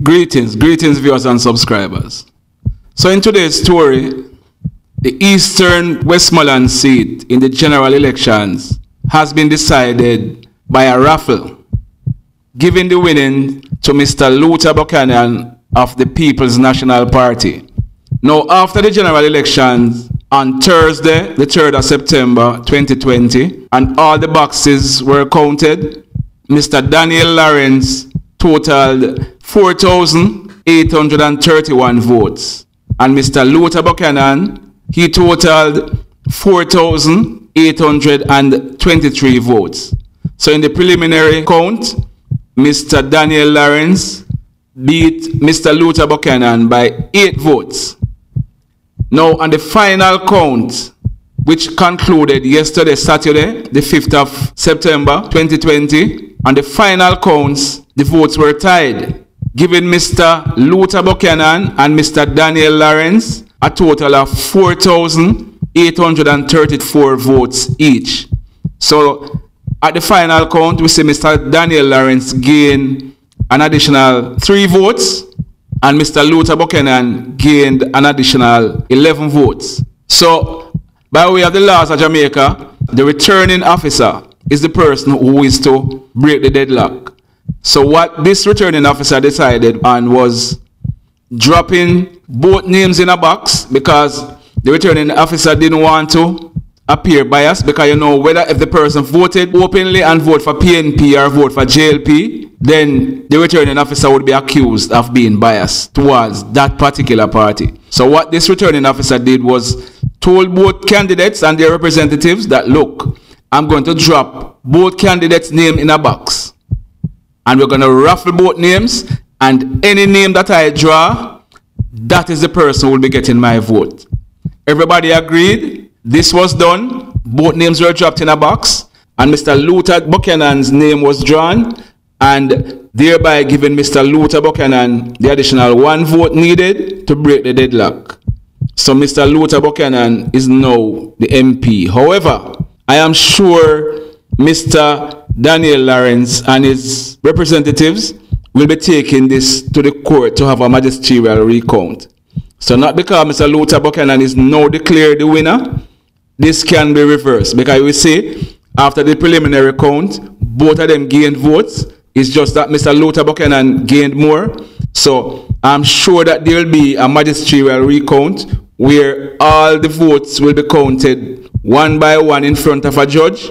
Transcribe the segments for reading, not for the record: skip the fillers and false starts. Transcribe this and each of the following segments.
Greetings, viewers and subscribers. So in today's story, the Eastern Westmoreland seat in the general elections has been decided by a raffle, giving the winning to Mr. Luther Buchanan of the People's National Party. Now, after the general elections on Thursday, the 3rd of September 2020, and all the boxes were counted, Mr. Daniel Lawrence totaled 4,831 votes. And Mr. Luther Buchanan, he totaled 4,823 votes. So in the preliminary count, Mr. Daniel Lawrence beat Mr. Luther Buchanan by 8 votes. Now on the final count, which concluded yesterday, Saturday, the 5th of September 2020, on the final counts, the votes were tied, giving Mr. Luther Buchanan and Mr. Daniel Lawrence a total of 4,834 votes each. So at the final count, we see Mr. Daniel Lawrence gained an additional 3 votes, and Mr. Luther Buchanan gained an additional 11 votes. So by way of the laws of Jamaica, the returning officer is the person who is to break the deadlock. So what this returning officer decided on was dropping both names in a box, because the returning officer didn't want to appear biased, because you know, whether if the person voted openly and vote for PNP or vote for JLP, then the returning officer would be accused of being biased towards that particular party. So what this returning officer did was told both candidates and their representatives that, look, I'm going to drop both candidates' name in a box, and we're going to raffle both names, and any name that I draw, that is the person who will be getting my vote. Everybody agreed. This was done. Both names were dropped in a box, and Mr. Luther Buchanan's name was drawn, and thereby giving Mr. Luther Buchanan the additional 1 vote needed to break the deadlock. So Mr. Luther Buchanan is now the MP. However, I am sure Mr. Daniel Lawrence and his representatives will be taking this to the court to have a magisterial recount. So not because Mr. Luther Buchanan is now declared the winner, this can be reversed, because we see after the preliminary count, both of them gained votes. It's just that Mr. Luther Buchanan gained more. So I'm sure that there will be a magisterial recount where all the votes will be counted one by one in front of a judge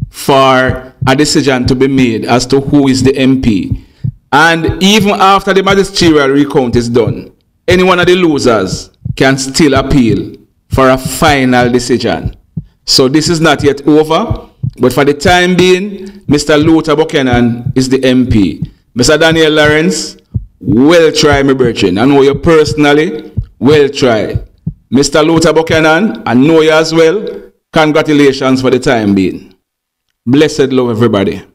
for a decision to be made as to who is the MP. And even after the magisterial recount is done, any one of the losers can still appeal for a final decision. So this is not yet over, but for the time being, Mr. Luther Buchanan is the MP. Mr. Daniel Lawrence, well try, my brethren. I know you personally, well try. Mr. Luther Buchanan, I know you as well. Congratulations for the time being. Blessed love, everybody.